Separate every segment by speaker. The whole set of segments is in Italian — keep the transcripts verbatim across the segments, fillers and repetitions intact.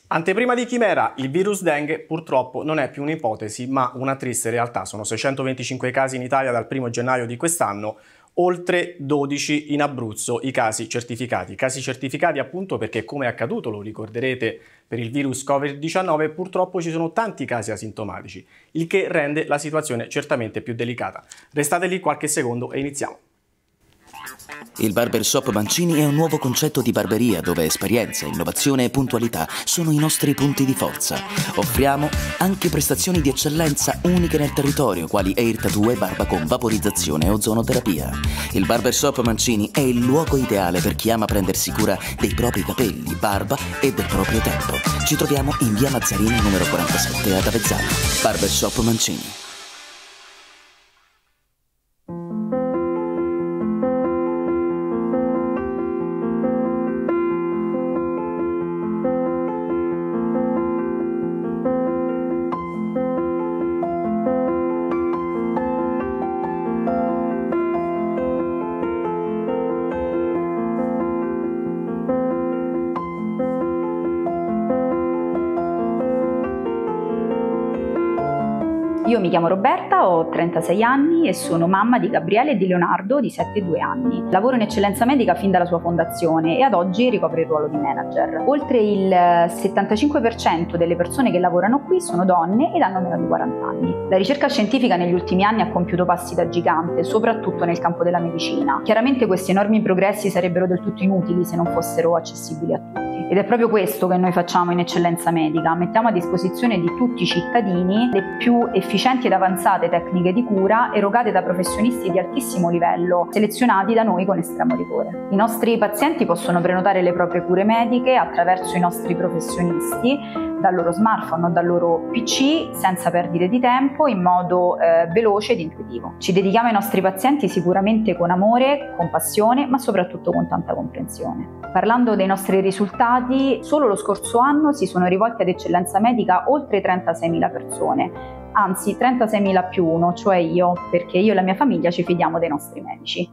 Speaker 1: Anteprima di Chimera, il virus dengue purtroppo non è più un'ipotesi, ma una triste realtà. Sono seicentoventicinque casi in Italia dal primo gennaio di quest'anno, oltre dodici in Abruzzo i casi certificati. Casi certificati appunto perché, come è accaduto, lo ricorderete, per il virus Covid diciannove, purtroppo ci sono tanti casi asintomatici, il che rende la situazione certamente più delicata. Restate lì qualche secondo e iniziamo.
Speaker 2: Il Barbershop Mancini è un nuovo concetto di barberia dove esperienza, innovazione e puntualità sono i nostri punti di forza. Offriamo anche prestazioni di eccellenza uniche nel territorio, quali hair tattoo e barba con vaporizzazione e ozonoterapia. Il Barbershop Mancini è il luogo ideale per chi ama prendersi cura dei propri capelli, barba e del proprio tempo. Ci troviamo in via Mazzarini numero quarantasette ad Avezzano. Barbershop Mancini.
Speaker 3: Io mi chiamo Roberta, ho trentasei anni e sono mamma di Gabriele e di Leonardo di sette e due anni. Lavoro in eccellenza medica fin dalla sua fondazione e ad oggi ricopro il ruolo di manager. Oltre il settantacinque per cento delle persone che lavorano qui sono donne ed hanno meno di quaranta anni. La ricerca scientifica negli ultimi anni ha compiuto passi da gigante, soprattutto nel campo della medicina. Chiaramente questi enormi progressi sarebbero del tutto inutili se non fossero accessibili a tutti. Ed è proprio questo che noi facciamo in Eccellenza Medica, mettiamo a disposizione di tutti i cittadini le più efficienti ed avanzate tecniche di cura erogate da professionisti di altissimo livello, selezionati da noi con estremo rigore. I nostri pazienti possono prenotare le proprie cure mediche attraverso i nostri professionisti, dal loro smartphone o dal loro P C, senza perdite di tempo, in modo eh, veloce ed intuitivo. Ci dedichiamo ai nostri pazienti sicuramente con amore, con passione, ma soprattutto con tanta comprensione. Parlando dei nostri risultati, solo lo scorso anno si sono rivolti ad Eccellenza Medica oltre trentaseimila persone, anzi trentaseimila più uno, cioè io, perché io e la mia famiglia ci fidiamo dei nostri medici.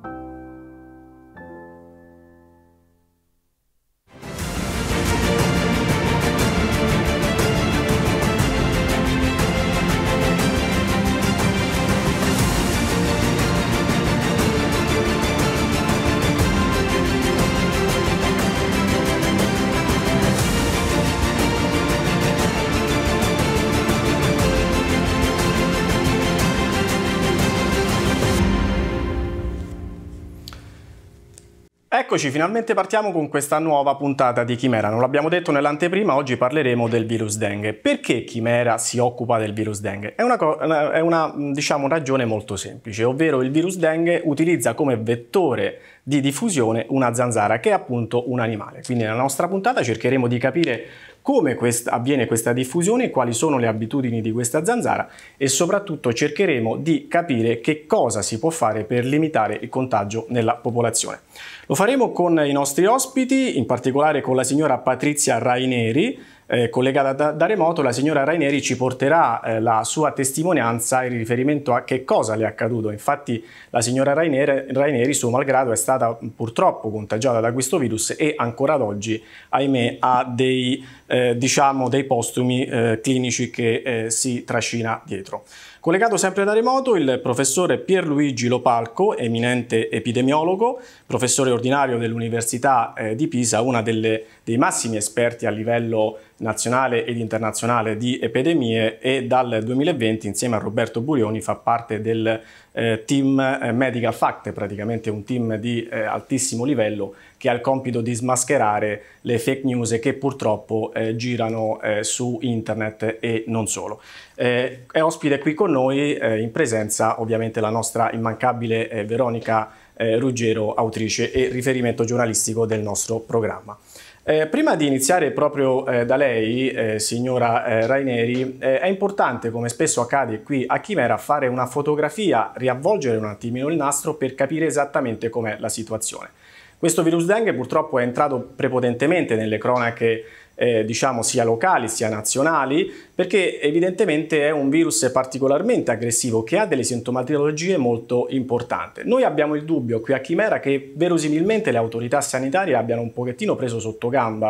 Speaker 1: Eccoci, finalmente partiamo con questa nuova puntata di Chimera. Non l'abbiamo detto nell'anteprima, oggi parleremo del virus dengue. Perché Chimera si occupa del virus dengue? È una, è una diciamo, ragione molto semplice, ovvero il virus dengue utilizza come vettore di diffusione una zanzara, che è appunto un animale. Quindi nella nostra puntata cercheremo di capire come quest- avviene questa diffusione, quali sono le abitudini di questa zanzara e soprattutto cercheremo di capire che cosa si può fare per limitare il contagio nella popolazione. Lo faremo con i nostri ospiti, in particolare con la signora Patrizia Raineri, eh, collegata da, da remoto. La signora Raineri ci porterà eh, la sua testimonianza in riferimento a che cosa le è accaduto. Infatti la signora Raineri, Raineri suo malgrado, è stata purtroppo contagiata da questo virus e ancora ad oggi, ahimè, ha dei, eh, diciamo, dei postumi eh, clinici che eh, si trascina dietro. Collegato sempre da remoto il professore Pierluigi Lopalco, eminente epidemiologo, professore ordinario dell'Università eh, di Pisa, una delle, dei massimi esperti a livello nazionale ed internazionale di epidemie, e dal duemilaventi insieme a Roberto Burioni fa parte del eh, team eh, Medical Fact, praticamente un team di eh, altissimo livello che ha il compito di smascherare le fake news che purtroppo eh, girano eh, su internet e non solo. Eh, è ospite qui con noi eh, in presenza ovviamente la nostra immancabile eh, Veronica eh, Ruggero, autrice e riferimento giornalistico del nostro programma. Eh, prima di iniziare proprio eh, da lei, eh, signora eh, Raineri, eh, è importante, come spesso accade qui a Chimera, fare una fotografia, riavvolgere un attimino il nastro per capire esattamente com'è la situazione. Questo virus dengue purtroppo è entrato prepotentemente nelle cronache eh, diciamo sia locali sia nazionali, perché evidentemente è un virus particolarmente aggressivo che ha delle sintomatologie molto importanti. Noi abbiamo il dubbio qui a Chimera che verosimilmente le autorità sanitarie abbiano un pochettino preso sotto gamba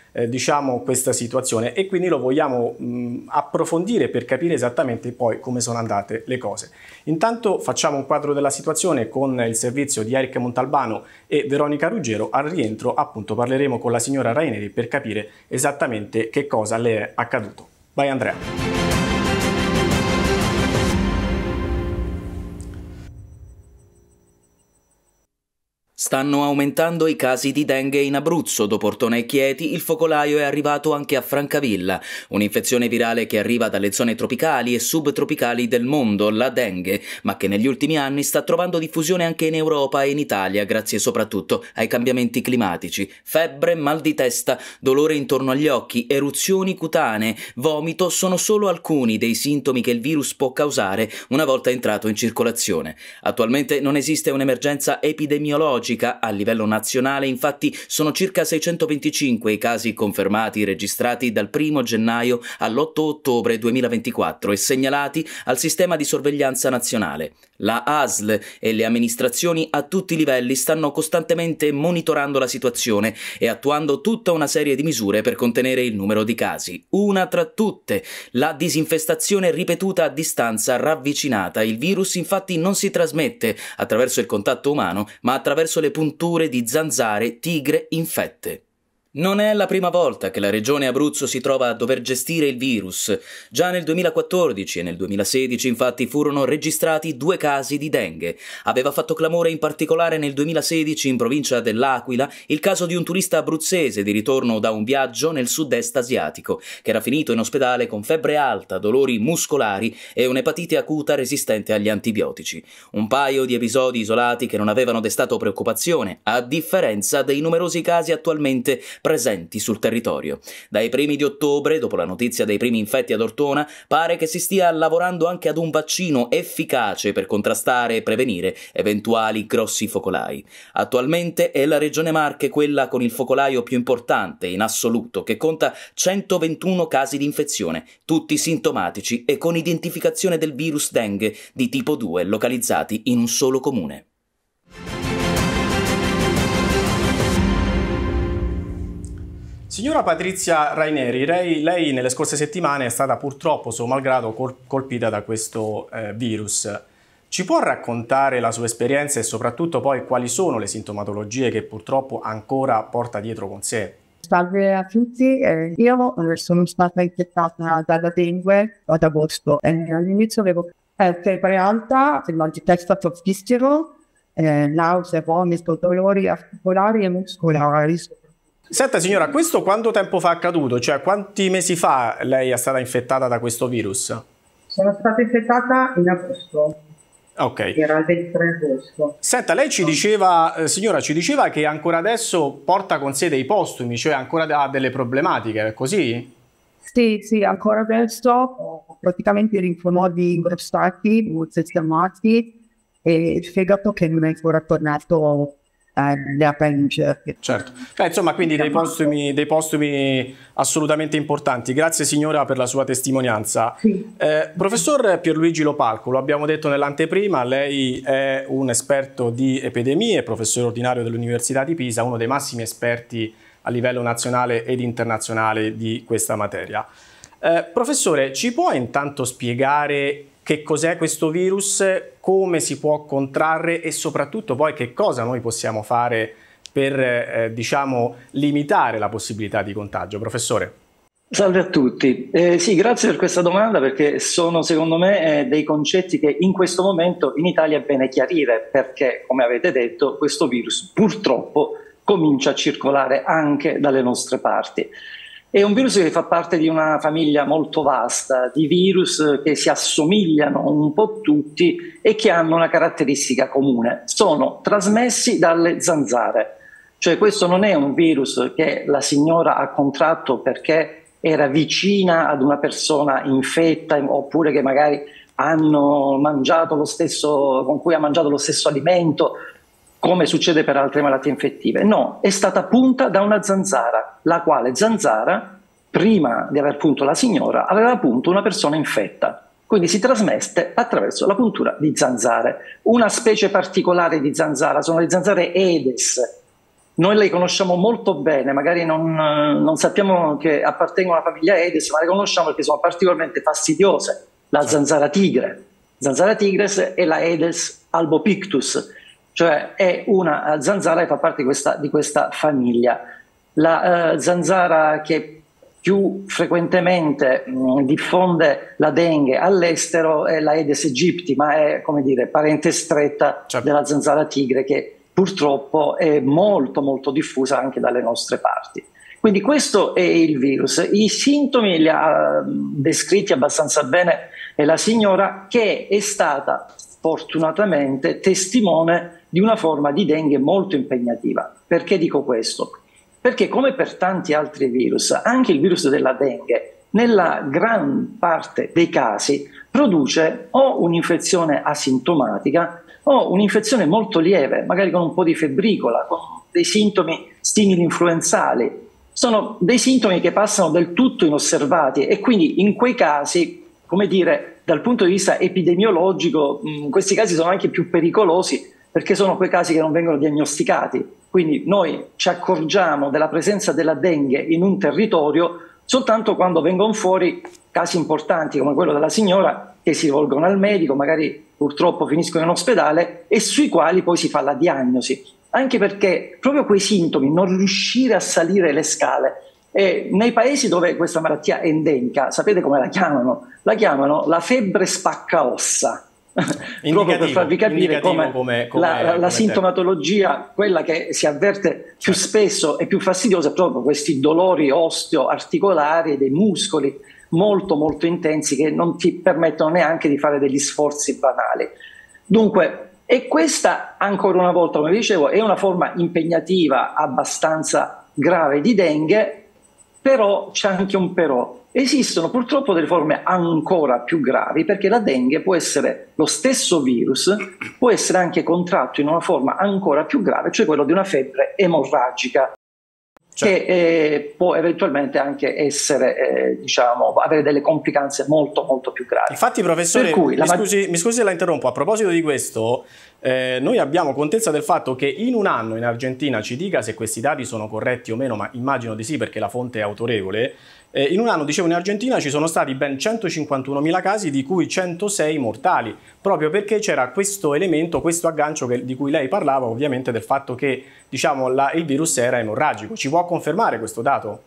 Speaker 1: eh, diciamo questa situazione, e quindi lo vogliamo mh, approfondire per capire esattamente poi come sono andate le cose. Intanto facciamo un quadro della situazione con il servizio di Eric Montalbano e Veronica Ruggero. Al rientro appunto parleremo con la signora Raineri per capire esattamente che cosa le è accaduto. Vai Andrea.
Speaker 2: Stanno aumentando i casi di dengue in Abruzzo. Dopo Ortona e Chieti, il focolaio è arrivato anche a Francavilla. Un'infezione virale che arriva dalle zone tropicali e subtropicali del mondo, la dengue, ma che negli ultimi anni sta trovando diffusione anche in Europa e in Italia, grazie soprattutto ai cambiamenti climatici. Febbre, mal di testa, dolore intorno agli occhi, eruzioni cutanee, vomito sono solo alcuni dei sintomi che il virus può causare una volta entrato in circolazione. Attualmente non esiste un'emergenza epidemiologica a livello nazionale, infatti sono circa seicentoventicinque i casi confermati registrati dal primo gennaio all'otto ottobre duemilaventiquattro e segnalati al sistema di sorveglianza nazionale. La A S L e le amministrazioni a tutti i livelli stanno costantemente monitorando la situazione e attuando tutta una serie di misure per contenere il numero di casi. Una tra tutte, la disinfestazione ripetuta a distanza ravvicinata. Il virus infatti non si trasmette attraverso il contatto umano, ma attraverso le punture di zanzare tigre infette. Non è la prima volta che la regione Abruzzo si trova a dover gestire il virus. Già nel duemilaquattordici e nel duemilasedici infatti furono registrati due casi di dengue. Aveva fatto clamore in particolare nel duemilasedici in provincia dell'Aquila il caso di un turista abruzzese di ritorno da un viaggio nel sud-est asiatico, che era finito in ospedale con febbre alta, dolori muscolari e un'epatite acuta resistente agli antibiotici. Un paio di episodi isolati che non avevano destato preoccupazione, a differenza dei numerosi casi attualmente presenti sul territorio. Dai primi di ottobre, dopo la notizia dei primi infetti ad Ortona, pare che si stia lavorando anche ad un vaccino efficace per contrastare e prevenire eventuali grossi focolai. Attualmente è la regione Marche quella con il focolaio più importante in assoluto, che conta centoventuno casi di infezione, tutti sintomatici e con identificazione del virus dengue di tipo due localizzati in un solo comune.
Speaker 1: Signora Patrizia Raineri, lei, lei nelle scorse settimane è stata purtroppo, suo malgrado, col, colpita da questo eh, virus. Ci può raccontare la sua esperienza e soprattutto poi quali sono le sintomatologie che purtroppo ancora porta dietro con sé?
Speaker 4: Salve a tutti, eh, io sono stata infettata dalla dengue ad agosto e all'inizio avevo eh, febbre alta, mal di testa fortissimo, eh, nausea, vomito, dolori articolari e muscolari.
Speaker 1: Senta signora, questo quanto tempo fa è accaduto? Cioè quanti mesi fa lei è stata infettata da questo virus?
Speaker 4: Sono stata infettata in agosto.
Speaker 1: Ok.
Speaker 4: Era il ventitré agosto.
Speaker 1: Senta, lei ci diceva, eh, signora, ci diceva che ancora adesso porta con sé dei postumi, cioè ancora ha delle problematiche, è così?
Speaker 4: Sì, sì, ancora adesso ho praticamente i linfonodi ingrossati, sistemati e il fegato che non è ancora tornato le appendici.
Speaker 1: Certo. Beh, insomma, quindi dei postumi, dei postumi assolutamente importanti. Grazie signora per la sua testimonianza.
Speaker 4: Sì.
Speaker 1: Eh, professor Pierluigi Lopalco, lo abbiamo detto nell'anteprima, lei è un esperto di epidemie, professore ordinario dell'Università di Pisa, uno dei massimi esperti a livello nazionale ed internazionale di questa materia. Eh, professore, ci può intanto spiegare che cos'è questo virus, come si può contrarre e soprattutto poi che cosa noi possiamo fare per eh, diciamo, limitare la possibilità di contagio? Professore.
Speaker 5: Salve a tutti. Eh, sì, grazie per questa domanda perché sono secondo me eh, dei concetti che in questo momento in Italia è bene chiarire perché, come avete detto, questo virus purtroppo comincia a circolare anche dalle nostre parti. È un virus che fa parte di una famiglia molto vasta di virus che si assomigliano un po' tutti e che hanno una caratteristica comune. Sono trasmessi dalle zanzare. Cioè questo non è un virus che la signora ha contratto perché era vicina ad una persona infetta oppure che magari hanno mangiato lo stesso, con cui ha mangiato lo stesso alimento, come succede per altre malattie infettive. No, è stata punta da una zanzara, la quale zanzara, prima di aver punto la signora, aveva punto una persona infetta. Quindi si trasmette attraverso la puntura di zanzare. Una specie particolare di zanzara sono le zanzare Aedes. noi le conosciamo molto bene, magari non, non sappiamo che appartengono alla famiglia Aedes, ma le conosciamo perché sono particolarmente fastidiose. La zanzara tigre, zanzara tigres e la Aedes albopictus, cioè è una zanzara che fa parte di questa, di questa famiglia. La uh, zanzara che più frequentemente mh, diffonde la dengue all'estero è la Aedes aegypti, ma è, come dire, parente stretta certo. della zanzara tigre, che purtroppo è molto molto diffusa anche dalle nostre parti. Quindi questo è il virus. I sintomi li ha descritti abbastanza bene la signora, che è stata fortunatamente testimone di una forma di dengue molto impegnativa. Perché dico questo? Perché come per tanti altri virus, anche il virus della dengue, nella gran parte dei casi, produce o un'infezione asintomatica o un'infezione molto lieve, magari con un po' di febbricola, con dei sintomi simili influenzali. Sono dei sintomi che passano del tutto inosservati e quindi in quei casi, come dire, dal punto di vista epidemiologico, mh, questi casi sono anche più pericolosi perché sono quei casi che non vengono diagnosticati. Quindi noi ci accorgiamo della presenza della dengue in un territorio soltanto quando vengono fuori casi importanti come quello della signora, che si rivolgono al medico, magari purtroppo finiscono in ospedale, e sui quali poi si fa la diagnosi. Anche perché proprio quei sintomi, non riuscire a salire le scale, e nei paesi dove questa malattia è endemica, sapete come la chiamano? La chiamano la febbre spaccaossa. Proprio per farvi capire come, come, come la, la, la sintomatologia, quella che si avverte più certo. spesso e più fastidiosa, è proprio questi dolori osteoarticolari dei muscoli molto molto intensi che non ti permettono neanche di fare degli sforzi banali. Dunque, e questa ancora una volta, come dicevo, è una forma impegnativa abbastanza grave di dengue, però c'è anche un però. Esistono purtroppo delle forme ancora più gravi, perché la dengue può essere lo stesso virus, può essere anche contratto in una forma ancora più grave, cioè quello di una febbre emorragica, cioè. che eh, può eventualmente anche essere, eh, diciamo, avere delle complicanze molto molto più gravi.
Speaker 1: Infatti, professore, mi, la... scusi, mi scusi se la interrompo, a proposito di questo, eh, noi abbiamo contezza del fatto che in un anno in Argentina, ci dica se questi dati sono corretti o meno, ma immagino di sì perché la fonte è autorevole, eh, in un anno, dicevo, in Argentina ci sono stati ben centocinquantunomila casi, di cui centosei mortali, proprio perché c'era questo elemento, questo aggancio che, di cui lei parlava, ovviamente del fatto che, diciamo, la, il virus era emorragico. Ci può confermare questo dato?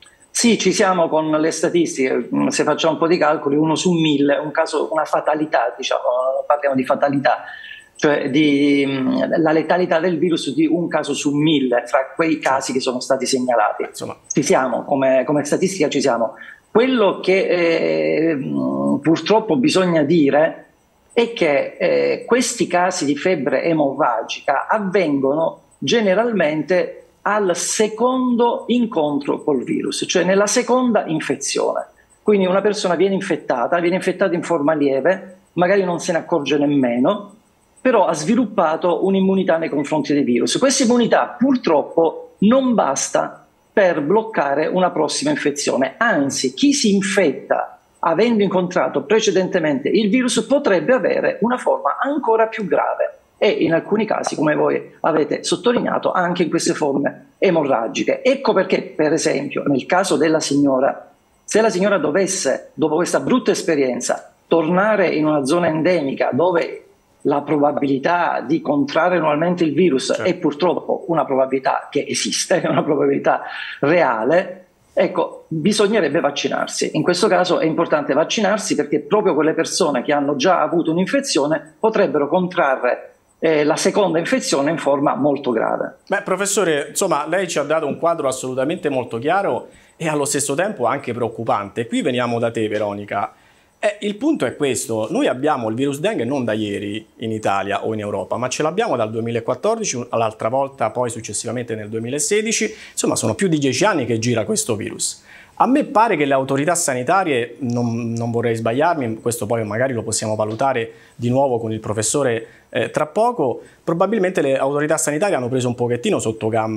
Speaker 5: Sì, ci siamo con le statistiche. Se facciamo un po' di calcoli, uno su mille, un caso, una fatalità, diciamo, parliamo di fatalità, cioè di, la letalità del virus di un caso su mille fra quei casi che sono stati segnalati. Insomma, ci siamo, come, come statistica ci siamo. Quello che eh, purtroppo bisogna dire è che eh, questi casi di febbre emorragica avvengono generalmente al secondo incontro col virus, cioè nella seconda infezione. Quindi una persona viene infettata, viene infettata in forma lieve, magari non se ne accorge nemmeno, però ha sviluppato un'immunità nei confronti dei virus. Questa immunità purtroppo non basta per bloccare una prossima infezione, anzi chi si infetta avendo incontrato precedentemente il virus potrebbe avere una forma ancora più grave e in alcuni casi, come voi avete sottolineato, anche in queste forme emorragiche. Ecco perché, per esempio, nel caso della signora, se la signora dovesse, dopo questa brutta esperienza, tornare in una zona endemica dove la probabilità di contrarre nuovamente il virus certo. è purtroppo una probabilità che esiste, è una probabilità reale, ecco, bisognerebbe vaccinarsi. In questo caso è importante vaccinarsi perché proprio quelle persone che hanno già avuto un'infezione potrebbero contrarre eh, la seconda infezione in forma molto grave.
Speaker 1: Beh, professore, insomma, lei ci ha dato un quadro assolutamente molto chiaro e allo stesso tempo anche preoccupante. Qui veniamo da te, Veronica. Eh, il punto è questo, noi abbiamo il virus dengue non da ieri in Italia o in Europa, ma ce l'abbiamo dal duemilaquattordici, l'altra volta poi successivamente nel duemilasedici, insomma sono più di dieci anni che gira questo virus. A me pare che le autorità sanitarie, non, non vorrei sbagliarmi, questo poi magari lo possiamo valutare di nuovo con il professore eh, tra poco, probabilmente le autorità sanitarie hanno preso un pochettino sotto gamba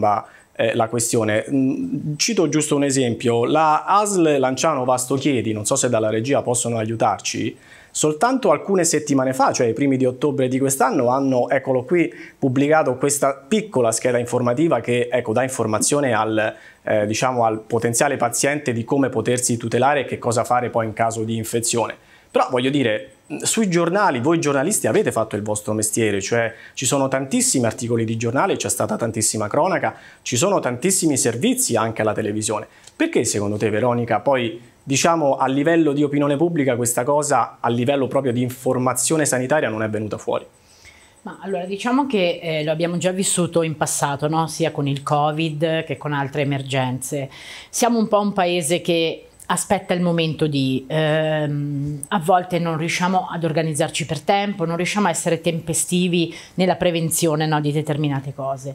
Speaker 1: eh, la questione. Mm, cito giusto un esempio, la A S L Lanciano Vasto Chieti, non so se dalla regia possono aiutarci, soltanto alcune settimane fa, cioè i primi di ottobre di quest'anno, hanno, eccolo qui, pubblicato questa piccola scheda informativa che, ecco, dà informazione al, eh, diciamo, al potenziale paziente di come potersi tutelare e che cosa fare poi in caso di infezione. Però voglio dire, sui giornali, voi giornalisti avete fatto il vostro mestiere, cioè ci sono tantissimi articoli di giornale, c'è stata tantissima cronaca, ci sono tantissimi servizi anche alla televisione. Perché secondo te, Veronica, poi diciamo a livello di opinione pubblica questa cosa, a livello proprio di informazione sanitaria, non è venuta fuori?
Speaker 6: Ma allora, diciamo che eh, lo abbiamo già vissuto in passato, no? Sia con il Covid che con altre emergenze. Siamo un po' un paese che aspetta il momento di, ehm, a volte non riusciamo ad organizzarci per tempo, non riusciamo a essere tempestivi nella prevenzione, no, di determinate cose.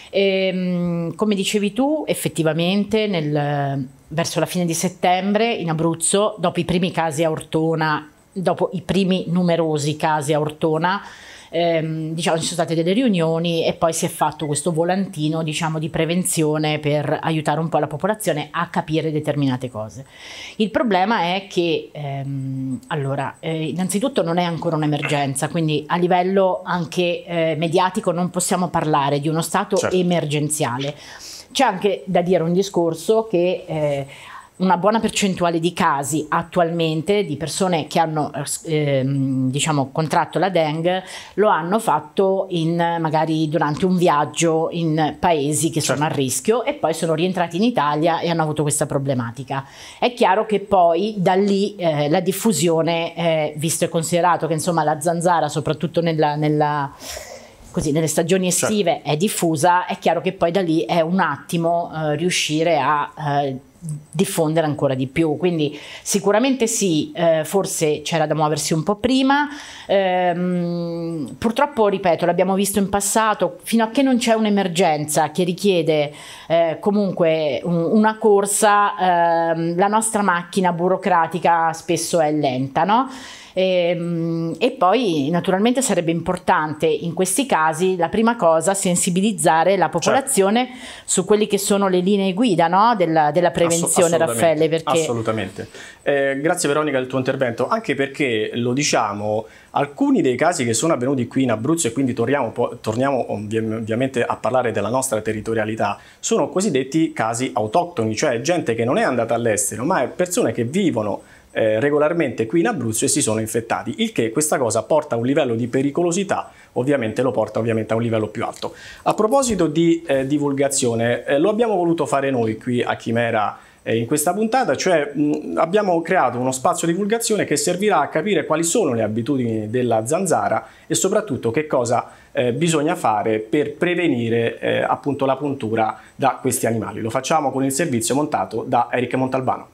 Speaker 6: E, come dicevi tu, effettivamente nel, verso la fine di settembre in Abruzzo, dopo i primi casi a Ortona, dopo i primi numerosi casi a Ortona, Ehm, diciamo, ci sono state delle riunioni e poi si è fatto questo volantino, diciamo, di prevenzione per aiutare un po' la popolazione a capire determinate cose. Il problema è che ehm, allora, eh, innanzitutto non è ancora un'emergenza, quindi a livello anche eh, mediatico non possiamo parlare di uno stato certo. emergenziale. C'è anche da dire un discorso che eh, una buona percentuale di casi attualmente di persone che hanno eh, diciamo contratto la Dengue lo hanno fatto in, magari durante un viaggio in paesi che certo. sono a rischio e poi sono rientrati in Italia e hanno avuto questa problematica. È chiaro che poi da lì eh, la diffusione, eh, visto e considerato che insomma la zanzara soprattutto nella, nella così nelle stagioni estive certo. è diffusa, è chiaro che poi da lì è un attimo eh, riuscire a eh, diffondere ancora di più, quindi sicuramente sì, eh, forse c'era da muoversi un po' prima, ehm, purtroppo ripeto l'abbiamo visto in passato, fino a che non c'è un'emergenza che richiede eh, comunque un, una corsa, ehm, la nostra macchina burocratica spesso è lenta, no? E, e poi naturalmente sarebbe importante in questi casi la prima cosa sensibilizzare la popolazione certo. su quelli che sono le linee guida, no? della, della prevenzione, Raffaele, perché...
Speaker 1: assolutamente. Eh, grazie Veronica del tuo intervento, anche perché lo diciamo, alcuni dei casi che sono avvenuti qui in Abruzzo, e quindi torniamo, torniamo ovviamente a parlare della nostra territorialità, sono cosiddetti casi autoctoni, cioè gente che non è andata all'estero ma è persone che vivono Eh, regolarmente qui in Abruzzo e si sono infettati, il che questa cosa porta a un livello di pericolosità, ovviamente lo porta ovviamente a un livello più alto. A proposito di eh, divulgazione, eh, lo abbiamo voluto fare noi qui a Chimera eh, in questa puntata, cioè mh, abbiamo creato uno spazio di divulgazione che servirà a capire quali sono le abitudini della zanzara e soprattutto che cosa eh, bisogna fare per prevenire eh, appunto la puntura da questi animali. Lo facciamo con il servizio montato da Eric Montalbano.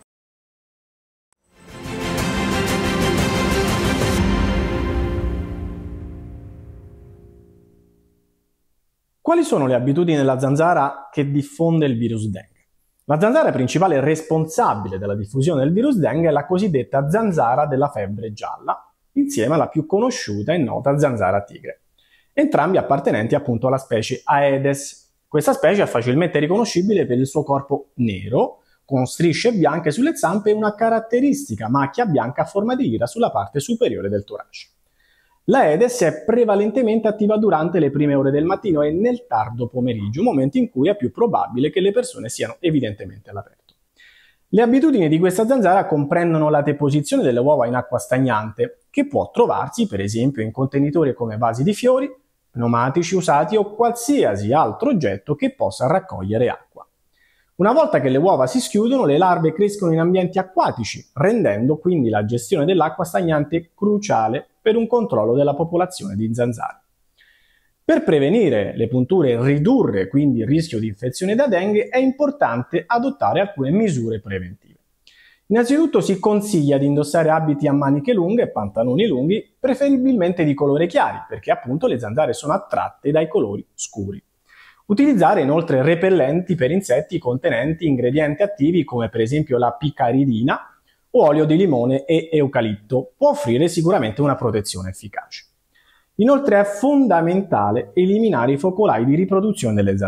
Speaker 1: Quali sono le abitudini della zanzara che diffonde il virus Dengue? La zanzara principale responsabile della diffusione del virus Dengue è la cosiddetta zanzara della febbre gialla, insieme alla più conosciuta e nota zanzara tigre, entrambi appartenenti appunto alla specie Aedes. Questa specie è facilmente riconoscibile per il suo corpo nero, con strisce bianche sulle zampe e una caratteristica macchia bianca a forma di lira sulla parte superiore del torace. L'Aedes è prevalentemente attiva durante le prime ore del mattino e nel tardo pomeriggio, momento in cui è più probabile che le persone siano evidentemente all'aperto. Le abitudini di questa zanzara comprendono la deposizione delle uova in acqua stagnante, che può trovarsi per esempio in contenitori come vasi di fiori, pneumatici usati o qualsiasi altro oggetto che possa raccogliere acqua. Una volta che le uova si schiudono, le larve crescono in ambienti acquatici, rendendo quindi la gestione dell'acqua stagnante cruciale per un controllo della popolazione di zanzare. Per prevenire le punture e ridurre quindi il rischio di infezione da Dengue è importante adottare alcune misure preventive. Innanzitutto si consiglia di indossare abiti a maniche lunghe e pantaloni lunghi, preferibilmente di colore chiari, perché appunto le zanzare sono attratte dai colori scuri. Utilizzare inoltre repellenti per insetti contenenti ingredienti attivi come per esempio la picaridina o olio di limone e eucalipto può offrire sicuramente una protezione efficace. Inoltre è fondamentale eliminare i focolai di riproduzione delle zanzare,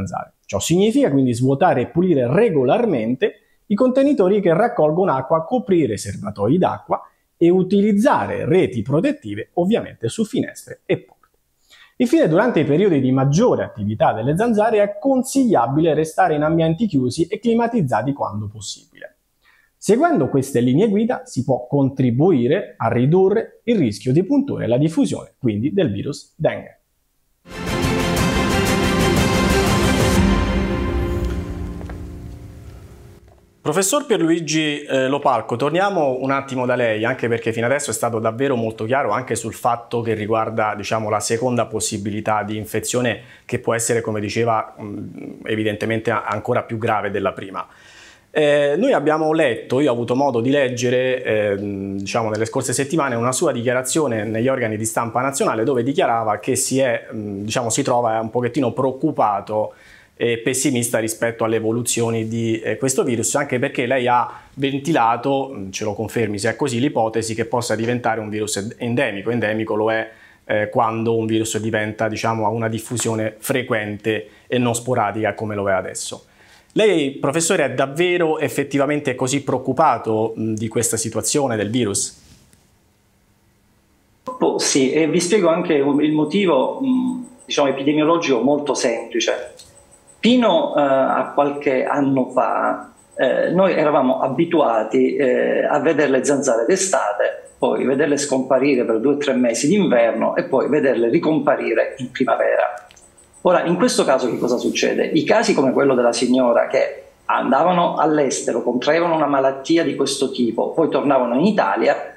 Speaker 1: Ciò significa quindi svuotare e pulire regolarmente i contenitori che raccolgono acqua, coprire serbatoi d'acqua e utilizzare reti protettive ovviamente su finestre e porte. Infine, durante i periodi di maggiore attività delle zanzare è consigliabile restare in ambienti chiusi e climatizzati quando possibile. Seguendo queste linee guida si può contribuire a ridurre il rischio di punture e la diffusione quindi del virus Dengue. Professor Pierluigi eh, Lopalco, torniamo un attimo da lei, anche perché fino adesso è stato davvero molto chiaro anche sul fatto che riguarda, diciamo, la seconda possibilità di infezione, che può essere, come diceva, mh, evidentemente ancora più grave della prima. Eh, noi abbiamo letto, io ho avuto modo di leggere, eh, diciamo, nelle scorse settimane una sua dichiarazione negli organi di stampa nazionale, dove dichiarava che si è, mh, diciamo, si trova un pochettino preoccupato e pessimista rispetto alle evoluzioni di eh, questo virus, anche perché lei ha ventilato, ce lo confermi se è così, l'ipotesi che possa diventare un virus endemico. Endemico lo è eh, quando un virus diventa, diciamo, a una diffusione frequente e non sporadica come lo è adesso. Lei, professore, è davvero effettivamente così preoccupato mh, di questa situazione del virus?
Speaker 5: Oh, sì, e vi spiego anche il motivo, mh, diciamo, epidemiologico molto semplice. Fino eh, a qualche anno fa eh, noi eravamo abituati eh, a vedere le zanzare d'estate, poi vederle scomparire per due o tre mesi d'inverno e poi vederle ricomparire in primavera. Ora, in questo caso che cosa succede? I casi come quello della signora che andavano all'estero, contraevano una malattia di questo tipo, poi tornavano in Italia,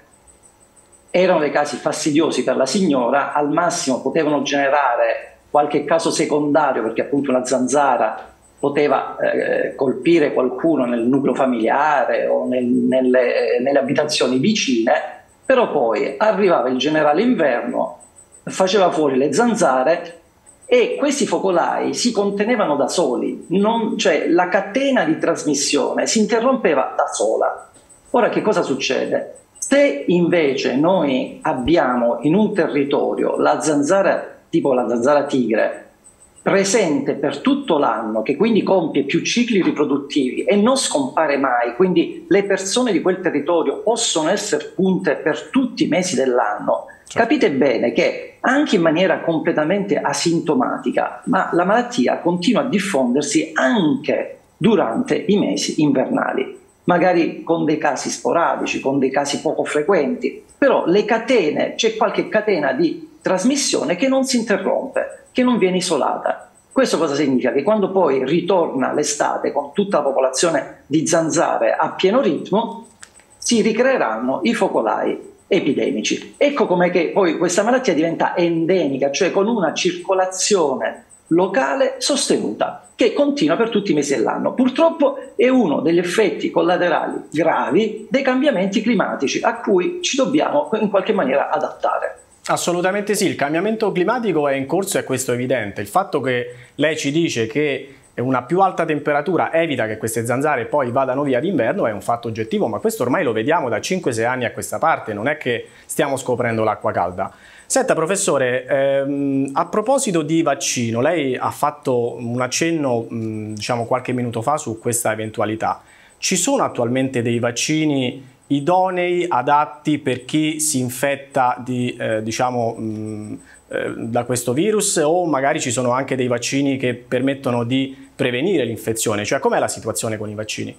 Speaker 5: erano dei casi fastidiosi per la signora, al massimo potevano generare qualche caso secondario, perché appunto una zanzara poteva eh, colpire qualcuno nel nucleo familiare o nel, nelle, nelle abitazioni vicine, però poi arrivava il generale inverno, faceva fuori le zanzare e questi focolai si contenevano da soli, non, cioè la catena di trasmissione si interrompeva da sola. Ora che cosa succede? Se invece noi abbiamo in un territorio la zanzara tipo la zanzara tigre, presente per tutto l'anno, che quindi compie più cicli riproduttivi e non scompare mai, quindi le persone di quel territorio possono essere punte per tutti i mesi dell'anno, capite bene che anche in maniera completamente asintomatica, ma la malattia continua a diffondersi anche durante i mesi invernali, magari con dei casi sporadici, con dei casi poco frequenti, però le catene, c'è qualche catena di trasmissione che non si interrompe, che non viene isolata. Questo cosa significa? Che quando poi ritorna l'estate con tutta la popolazione di zanzare a pieno ritmo, si ricreeranno i focolai epidemici. Ecco com'è che poi questa malattia diventa endemica, cioè con una circolazione locale sostenuta, che continua per tutti i mesi dell'anno. Purtroppo è uno degli effetti collaterali gravi dei cambiamenti climatici a cui ci dobbiamo in qualche maniera adattare.
Speaker 1: Assolutamente sì, il cambiamento climatico è in corso e questo è evidente. Il fatto che lei ci dice che una più alta temperatura evita che queste zanzare poi vadano via d'inverno è un fatto oggettivo, ma questo ormai lo vediamo da cinque sei anni a questa parte, non è che stiamo scoprendo l'acqua calda. Senta professore, ehm, a proposito di vaccino, lei ha fatto un accenno mh, diciamo qualche minuto fa su questa eventualità. Ci sono attualmente dei vaccini idonei, adatti per chi si infetta di, eh, diciamo, mh, eh, da questo virus, o magari ci sono anche dei vaccini che permettono di prevenire l'infezione? Cioè, com'è la situazione con i vaccini?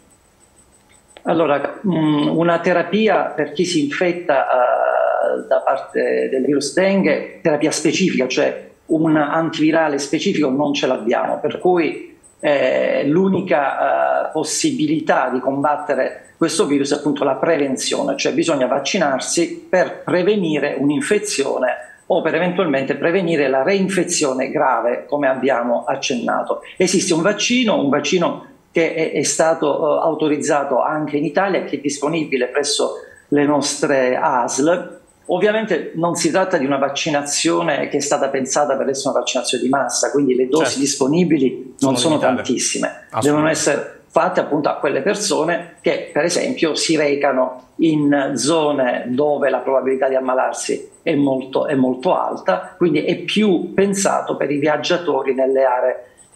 Speaker 5: Allora, mh, una terapia per chi si infetta uh, da parte del virus dengue, terapia specifica, cioè un antivirale specifico, non ce l'abbiamo, per cui eh, l'unica uh, possibilità di combattere questo virus è appunto la prevenzione, cioè bisogna vaccinarsi per prevenire un'infezione o per eventualmente prevenire la reinfezione grave, come abbiamo accennato. Esiste un vaccino, un vaccino che è, è stato uh, autorizzato anche in Italia e che è disponibile presso le nostre A S L. Ovviamente non si tratta di una vaccinazione che è stata pensata per essere una vaccinazione di massa, quindi le dosi certo. disponibili non sono, sono tantissime, devono essere fatte appunto a quelle persone che per esempio si recano in zone dove la probabilità di ammalarsi è molto, è molto alta, quindi è più pensato per i viaggiatori nelle aree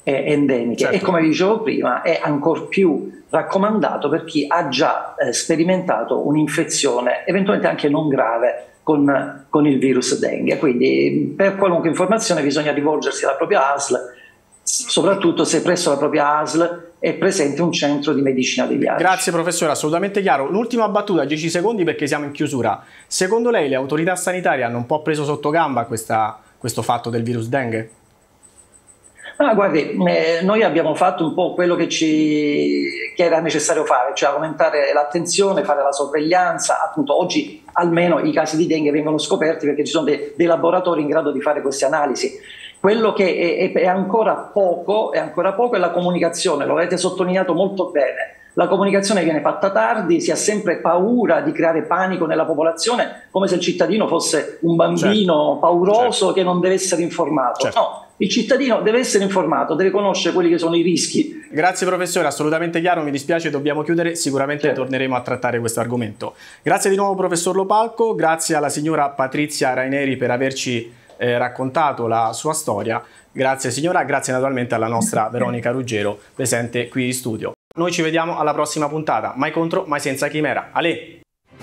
Speaker 5: endemiche, certo. E come vi dicevo prima è ancor più raccomandato per chi ha già eh, sperimentato un'infezione eventualmente anche non grave con, con il virus dengue. Quindi per qualunque informazione bisogna rivolgersi alla propria A S L, soprattutto se presso la propria A S L è presente un centro di medicina degli arti.
Speaker 1: Grazie professore, assolutamente chiaro. L'ultima battuta, dieci secondi perché siamo in chiusura. Secondo lei le autorità sanitarie hanno un po' preso sotto gamba questa, questo fatto del virus dengue?
Speaker 5: Ah, guardi, eh, noi abbiamo fatto un po' quello che, ci, che era necessario fare, cioè aumentare l'attenzione, fare la sorveglianza. Appunto oggi almeno i casi di dengue vengono scoperti perché ci sono dei, dei laboratori in grado di fare queste analisi. Quello che è, è, è ancora poco, è ancora poco è la comunicazione, lo avete sottolineato molto bene. La comunicazione viene fatta tardi, si ha sempre paura di creare panico nella popolazione, come se il cittadino fosse un bambino certo. pauroso certo. che non deve essere informato. Certo. No, il cittadino deve essere informato, deve conoscere quelli che sono i rischi.
Speaker 1: Grazie professore, assolutamente chiaro, mi dispiace, dobbiamo chiudere, sicuramente certo. torneremo a trattare questo argomento. Grazie di nuovo professor Lopalco, grazie alla signora Patrizia Raineri per averci eh, raccontato la sua storia. Grazie signora, grazie naturalmente alla nostra Veronica Ruggero, presente qui in studio. Noi ci vediamo alla prossima puntata, mai contro, mai senza chimera. Ale!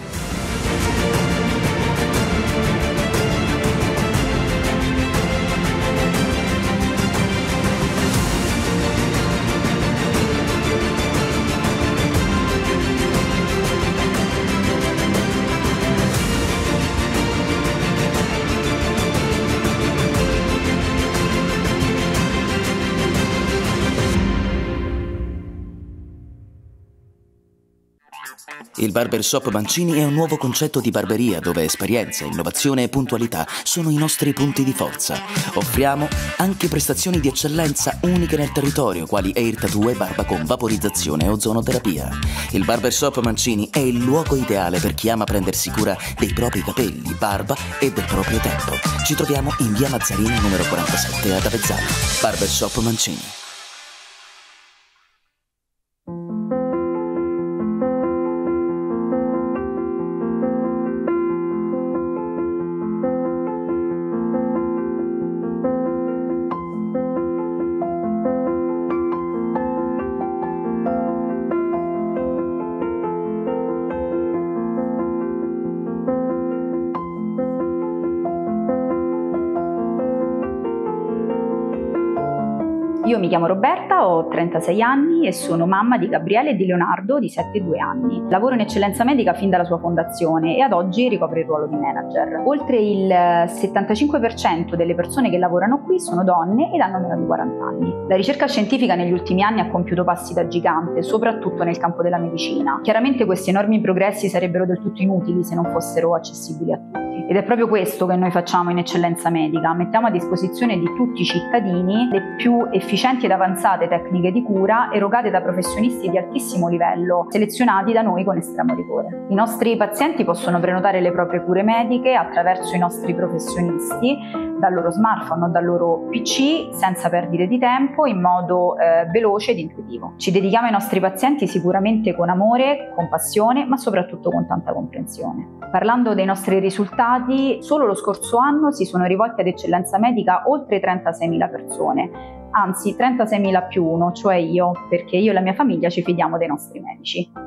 Speaker 2: Il Barbershop Mancini è un nuovo concetto di barberia dove esperienza, innovazione e puntualità sono i nostri punti di forza. Offriamo anche prestazioni di eccellenza uniche nel territorio, quali hair tattoo e barba con vaporizzazione e ozonoterapia. Il Barbershop Mancini è il luogo ideale per chi ama prendersi cura dei propri capelli, barba e del proprio tempo. Ci troviamo in via Mazzarini numero quarantasette ad Avezzano. Barbershop Mancini.
Speaker 3: Io mi chiamo Roberta, ho trentasei anni e sono mamma di Gabriele e di Leonardo di sette e due anni. Lavoro in eccellenza medica fin dalla sua fondazione e ad oggi ricopro il ruolo di manager. Oltre il settantacinque per cento delle persone che lavorano qui sono donne ed hanno meno di quaranta anni. La ricerca scientifica negli ultimi anni ha compiuto passi da gigante, soprattutto nel campo della medicina. Chiaramente questi enormi progressi sarebbero del tutto inutili se non fossero accessibili a tutti. Ed è proprio questo che noi facciamo in eccellenza medica, mettiamo a disposizione di tutti i cittadini le più efficienti ed avanzate tecniche di cura erogate da professionisti di altissimo livello, selezionati da noi con estremo rigore. I nostri pazienti possono prenotare le proprie cure mediche attraverso i nostri professionisti, dal loro smartphone o dal loro P C, senza perdite di tempo, in modo eh, veloce ed intuitivo. Ci dedichiamo ai nostri pazienti sicuramente con amore, con passione, ma soprattutto con tanta comprensione. Parlando dei nostri risultati, solo lo scorso anno si sono rivolti ad eccellenza medica oltre trentaseimila persone, anzi trentaseimila più uno, cioè io, perché io e la mia famiglia ci fidiamo dei nostri medici.